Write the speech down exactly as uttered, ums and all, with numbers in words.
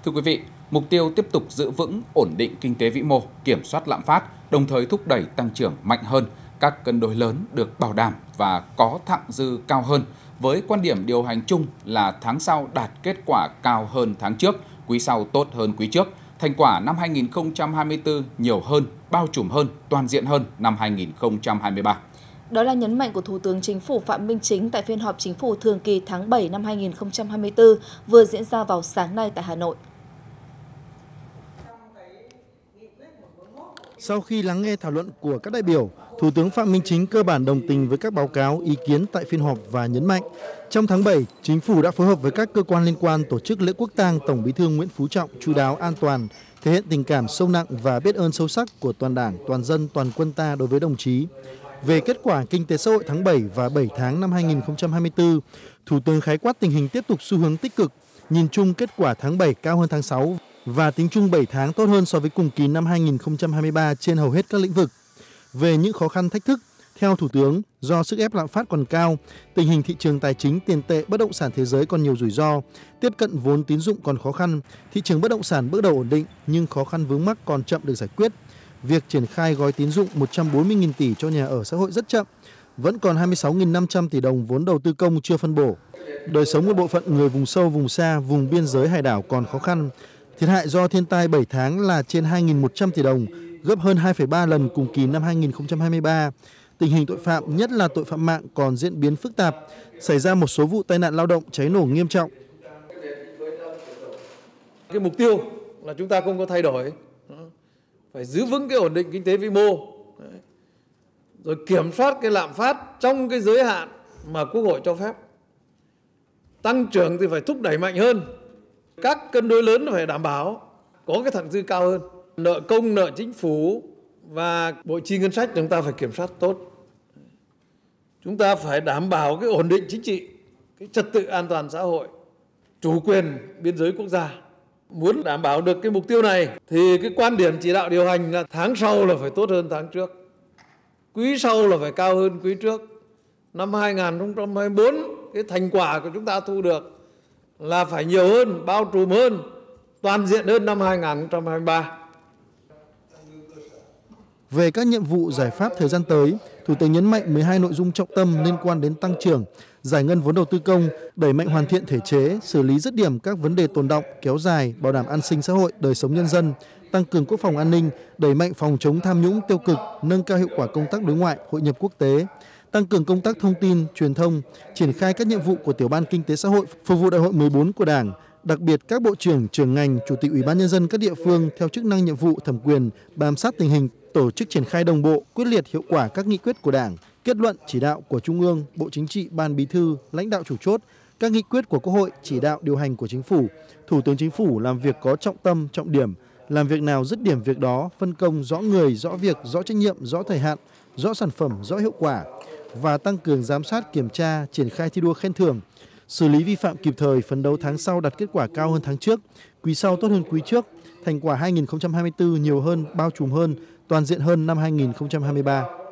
Thưa quý vị, mục tiêu tiếp tục giữ vững ổn định kinh tế vĩ mô, kiểm soát lạm phát, đồng thời thúc đẩy tăng trưởng mạnh hơn, các cân đối lớn được bảo đảm và có thặng dư cao hơn, với quan điểm điều hành chung là tháng sau đạt kết quả cao hơn tháng trước, quý sau tốt hơn quý trước, thành quả năm hai nghìn không trăm hai mươi tư nhiều hơn, bao trùm hơn, toàn diện hơn năm hai nghìn không trăm hai mươi ba. Đó là nhấn mạnh của Thủ tướng Chính phủ Phạm Minh Chính tại phiên họp Chính phủ thường kỳ tháng bảy năm hai nghìn không trăm hai mươi tư vừa diễn ra vào sáng nay tại Hà Nội. Sau khi lắng nghe thảo luận của các đại biểu, Thủ tướng Phạm Minh Chính cơ bản đồng tình với các báo cáo, ý kiến tại phiên họp và nhấn mạnh, trong tháng bảy, Chính phủ đã phối hợp với các cơ quan liên quan tổ chức lễ quốc tang Tổng Bí thư Nguyễn Phú Trọng chu đáo, an toàn, thể hiện tình cảm sâu nặng và biết ơn sâu sắc của toàn Đảng, toàn dân, toàn quân ta đối với đồng chí. Về kết quả kinh tế xã hội tháng bảy và bảy tháng năm hai nghìn không trăm hai mươi tư, Thủ tướng khái quát tình hình tiếp tục xu hướng tích cực, nhìn chung kết quả tháng bảy cao hơn tháng sáu và tính chung bảy tháng tốt hơn so với cùng kỳ năm hai nghìn không trăm hai mươi ba trên hầu hết các lĩnh vực. Về những khó khăn thách thức, theo Thủ tướng, do sức ép lạm phát còn cao, tình hình thị trường tài chính, tiền tệ, bất động sản thế giới còn nhiều rủi ro, tiếp cận vốn tín dụng còn khó khăn, thị trường bất động sản bước đầu ổn định nhưng khó khăn vướng mắc còn chậm được giải quyết. Việc triển khai gói tín dụng một trăm bốn mươi nghìn tỷ cho nhà ở xã hội rất chậm, vẫn còn hai mươi sáu nghìn năm trăm tỷ đồng vốn đầu tư công chưa phân bổ. Đời sống một bộ phận người vùng sâu, vùng xa, vùng biên giới hải đảo còn khó khăn. Thiệt hại do thiên tai bảy tháng là trên hai nghìn một trăm tỷ đồng, gấp hơn hai phẩy ba lần cùng kỳ năm hai nghìn không trăm hai mươi ba. Tình hình tội phạm, nhất là tội phạm mạng còn diễn biến phức tạp, xảy ra một số vụ tai nạn lao động, cháy nổ nghiêm trọng. Cái mục tiêu là chúng ta không có thay đổi, phải giữ vững cái ổn định kinh tế vĩ mô, rồi kiểm soát cái lạm phát trong cái giới hạn mà Quốc hội cho phép. Tăng trưởng thì phải thúc đẩy mạnh hơn, các cân đối lớn phải đảm bảo, có cái thặng dư cao hơn. Nợ công, nợ chính phủ và bộ chi ngân sách chúng ta phải kiểm soát tốt. Chúng ta phải đảm bảo cái ổn định chính trị, cái trật tự an toàn xã hội, chủ quyền biên giới quốc gia. Muốn đảm bảo được cái mục tiêu này thì cái quan điểm chỉ đạo điều hành là tháng sau là phải tốt hơn tháng trước, quý sau là phải cao hơn quý trước. Năm hai nghìn không trăm hai mươi tư cái thành quả của chúng ta thu được là phải nhiều hơn, bao trùm hơn, toàn diện hơn năm hai nghìn không trăm hai mươi ba. Về các nhiệm vụ giải pháp thời gian tới, Thủ tướng nhấn mạnh mười hai nội dung trọng tâm liên quan đến tăng trưởng, giải ngân vốn đầu tư công, đẩy mạnh hoàn thiện thể chế, xử lý dứt điểm các vấn đề tồn đọng, kéo dài, bảo đảm an sinh xã hội, đời sống nhân dân, tăng cường quốc phòng an ninh, đẩy mạnh phòng chống tham nhũng tiêu cực, nâng cao hiệu quả công tác đối ngoại, hội nhập quốc tế, tăng cường công tác thông tin, truyền thông, triển khai các nhiệm vụ của Tiểu ban Kinh tế xã hội phục vụ Đại hội mười bốn của Đảng. Đặc biệt, các bộ trưởng, trưởng ngành, chủ tịch Ủy ban nhân dân các địa phương theo chức năng nhiệm vụ thẩm quyền bám sát tình hình, tổ chức triển khai đồng bộ, quyết liệt hiệu quả các nghị quyết của Đảng, kết luận chỉ đạo của Trung ương, Bộ Chính trị, Ban Bí thư, lãnh đạo chủ chốt, các nghị quyết của Quốc hội, chỉ đạo điều hành của Chính phủ. Thủ tướng Chính phủ làm việc có trọng tâm, trọng điểm, làm việc nào dứt điểm việc đó, phân công rõ người, rõ việc, rõ trách nhiệm, rõ thời hạn, rõ sản phẩm, rõ hiệu quả và tăng cường giám sát, kiểm tra, triển khai thi đua khen thưởng, xử lý vi phạm kịp thời, phấn đấu tháng sau đạt kết quả cao hơn tháng trước, quý sau tốt hơn quý trước, thành quả hai nghìn không trăm hai mươi tư nhiều hơn, bao trùm hơn, toàn diện hơn năm hai nghìn không trăm hai mươi ba.